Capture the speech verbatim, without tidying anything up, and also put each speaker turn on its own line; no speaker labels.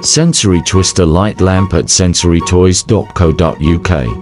Sensory Twister Light Lamp at sensory toys dot co dot U K.